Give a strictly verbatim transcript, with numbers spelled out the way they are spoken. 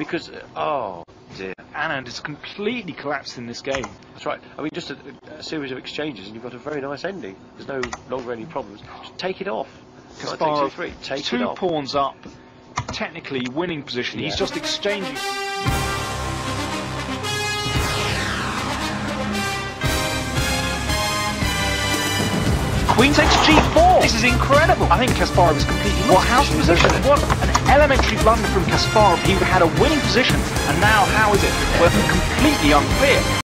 because uh, oh dear. Anand is completely collapsed in this game. That's right. I mean, just a, a series of exchanges, and you've got a very nice ending. There's no longer any problems. Just take it off. Kasparov, Take two, take two it off. pawns up, technically winning position. Yeah. He's just exchanging. Queen takes G four. This is incredible. I think Kasparov is completely lost. What house position? What an elementary blunder from Kasparov. He had a winning position, and now how is it? Well, completely unclear.